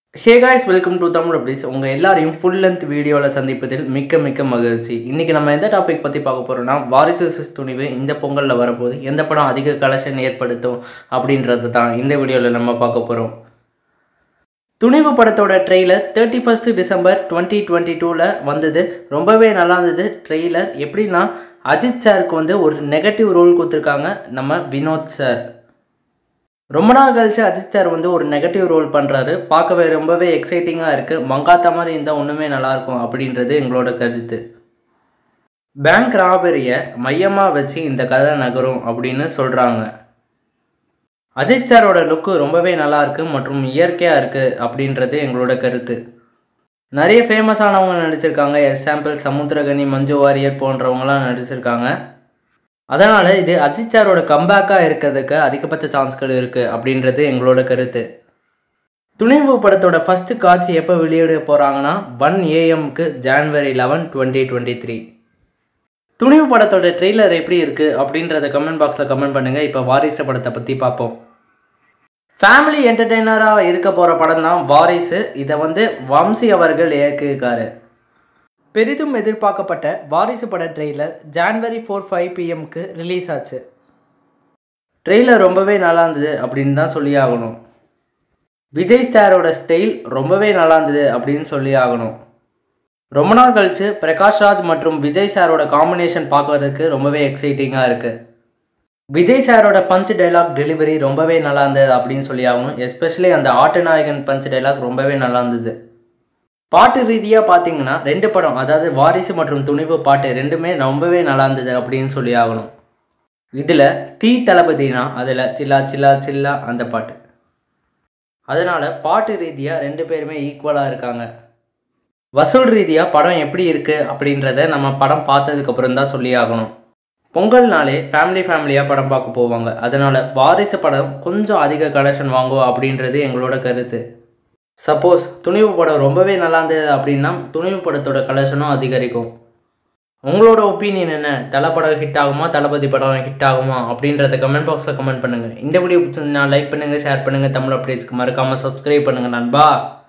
Hey guys, welcome to Tamil Updates. உங்க எல்லாரையும் full length வீடியோல சந்திப்பதில் மிக்க மகிழ்ச்சி. இன்னைக்கு நம்ம எந்த டாபிக் பத்தி பார்க்க போறோம்னா வாரிசு துணிவு இந்த பொங்கல்ல வரப்போகுது எந்த படம் அதிக கலெக்ஷன் ஏற்படுத்தும் அப்படின்றது தான் இந்த வீடியோல நம்ம பார்க்க போறோம். துணிவு படத்தோட ட்ரெய்லர் 31st டிசம்பர் 2022ல வந்தது. ரொம்பவே நல்லா இருந்தது ட்ரெய்லர். எப்படின்னா அஜித் சாருக்கு வந்து ஒரு நெகட்டிவ் ரோல் கொடுத்திருக்காங்க நம்ம வினோத் சார். ரொம்ப நாள் கழிச்சு அஜித் சார் வந்து ஒரு நெகட்டிவ் ரோல் பண்ணுறாரு. பார்க்கவே ரொம்பவே எக்ஸைட்டிங்காக இருக்குது. மங்காத்த மாதிரி இருந்தால் ஒன்றுமே நல்லாயிருக்கும் அப்படின்றது எங்களோட கருத்து. பேங்க் ராபரியை மையமாக வச்சு இந்த கதை நகரும் அப்படின்னு சொல்கிறாங்க. அஜித் சாரோட லுக்கு ரொம்பவே நல்லாயிருக்கு மற்றும் இயற்கையாக இருக்குது அப்படின்றது எங்களோட கருத்து. நிறைய ஃபேமஸானவங்க நடிச்சிருக்காங்க. எக்ஸாம்பிள் சமுத்திரகனி, மஞ்சு வாரியர் போன்றவங்களாம் நடிச்சிருக்காங்க. அதனால் இது அஜித் சாரோட கம்பேக்காக இருக்கிறதுக்கு அதிகபட்ச சான்ஸ்கள் இருக்குது அப்படின்றது எங்களோட கருத்து. துணிவு படத்தோட ஃபஸ்ட்டு காட்சி எப்போ வெளியிட போகிறாங்கன்னா 1 AM January 11, 2023. துணிவு படத்தோட ட்ரெய்லர் எப்படி இருக்குது அப்படின்றத கமெண்ட் பாக்ஸில் கமெண்ட் பண்ணுங்கள். இப்போ வாரிசு படத்தை பற்றி பார்ப்போம். ஃபேமிலி என்டர்டெய்னராக இருக்க போகிற படம் தான் வாரிசு. இதை வந்து வம்சி அவர்கள் இயக்கியிருக்காரு. பெரிதும் எதிர்பார்க்கப்பட்ட வாரிசு பட ட்ரெய்லர் January 4, 5 PM ரிலீஸ் ஆச்சு. ட்ரெய்லர் ரொம்பவே நல்லா இருந்தது அப்படின்னு தான் சொல்லி ஆகணும். விஜய் ஸ்டாரோட ஸ்டைல் ரொம்பவே நல்லா இருந்தது அப்படின்னு சொல்லி ஆகணும். ரொம்ப நாள் கழிச்சு பிரகாஷ் ராஜ் மற்றும் விஜய் சாரோட காம்பினேஷன் பார்க்கறதுக்கு ரொம்பவே எக்ஸைட்டிங்காக இருக்குது. விஜய் சாரோட பஞ்ச் டைலாக் டெலிவரி ரொம்பவே நல்லா இருந்தது அப்படின்னு சொல்லி ஆகணும். எஸ்பெஷலி அந்த ஆட்டநாயகன் பஞ்ச் டைலாக் ரொம்பவே நல்லா இருந்தது. பாட்டு ரீதியாக பார்த்தீங்கன்னா 2 படம், அதாவது வாரிசு மற்றும் துணிவு பாட்டு ரெண்டுமே ரொம்பவே நல்லா இருந்தது அப்படின்னு சொல்லி ஆகணும். இதில் தீ தளபதினா அதில் சில்லா சில்லா சில்லா அந்த பாட்டு. அதனால் பாட்டு ரீதியாக 2 பேருமே ஈக்குவலாக இருக்காங்க. வசூல் ரீதியாக படம் எப்படி இருக்குது அப்படின்றத நம்ம படம் பார்த்ததுக்கப்புறம் தான் சொல்லி ஆகணும். பொங்கல்னாலே ஃபேமிலியாக படம் பார்க்க போவாங்க. அதனால் வாரிசு படம் கொஞ்சம் அதிக கலெக்ஷன் வாங்குவோம் அப்படின்றது எங்களோட கருத்து. சப்போஸ் துணிவு படம் ரொம்பவே நல்லா இருந்தது அப்படின்னா துணிவு படத்தோட கலெக்ஷனும் அதிகரிக்கும். உங்களோட ஒப்பீனியன் என்ன? தலை படம் ஹிட் ஆகுமா, தளபதி படம் ஹிட் ஆகுமா அப்படின்றத கமெண்ட் பாக்ஸில் கமெண்ட் பண்ணுங்கள். இந்த வீடியோ பிடிச்சிருந்தா லைக் பண்ணுங்கள், ஷேர் பண்ணுங்கள். தமிழ் அப்டேட்ஸ்க்கு மறக்காமல் சப்ஸ்கிரைப் பண்ணுங்கள் நண்பா.